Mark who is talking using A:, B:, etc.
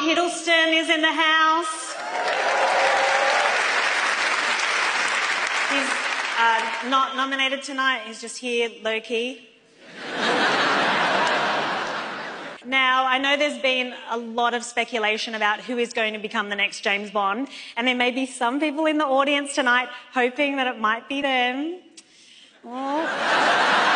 A: Hiddleston is in the house. He's not nominated tonight. He's just here, low-key. Now, I know there's been a lot of speculation about who is going to become the next James Bond, and there may be some people in the audience tonight hoping that it might be them. Oh.